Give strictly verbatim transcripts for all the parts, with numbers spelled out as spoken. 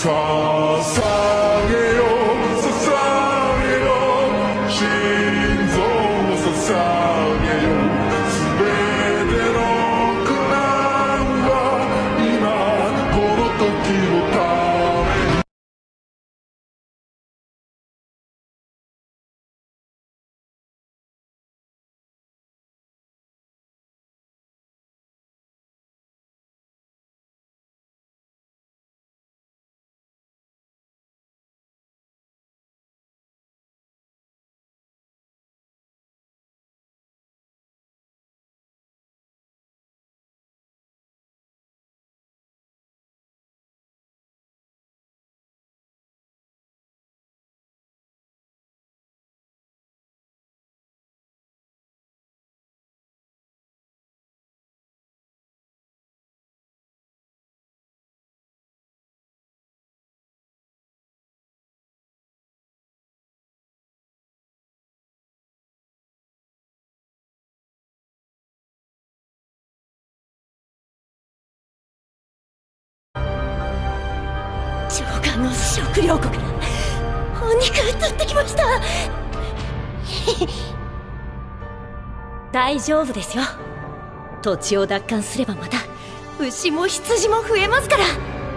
げよう捧げよう心臓を捧げよう全ての苦難は今この時のために上官の食料庫からお肉取ってきました大丈夫ですよ。土地を奪還すればまた牛も羊も増えますから。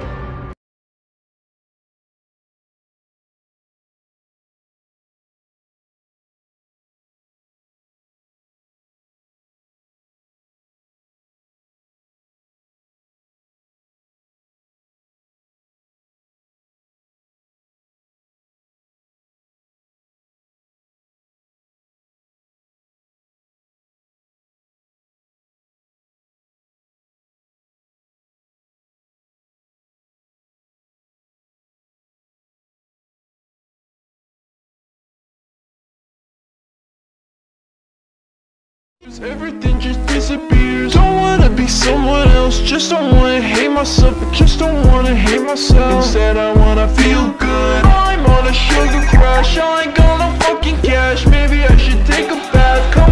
Everything just disappears. Don't wanna be someone else. Just don't wanna hate myself. I just don't wanna hate myself. Instead I wanna feel good. I'm on a sugar crash. I ain't got no fucking cash. Maybe I should take a bath. Come